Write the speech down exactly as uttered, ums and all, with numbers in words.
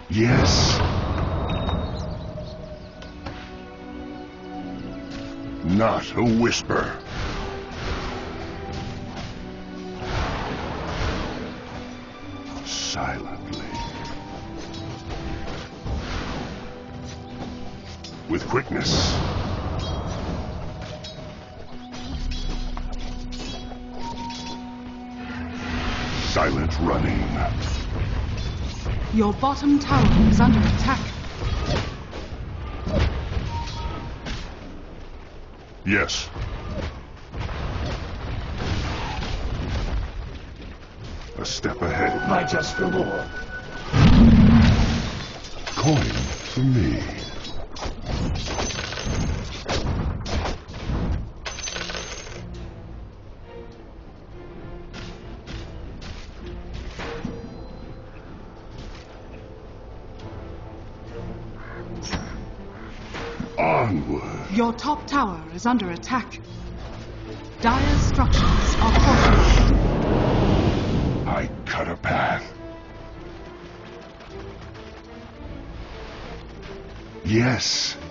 Yes. Not a whisper. Silently. With quickness. Silent running. Your bottom tower is under attack. Yes. A step ahead. I just for more. Coin for me. Onward. Your top tower is under attack. Dire's structures are fortified. I cut a path. Yes.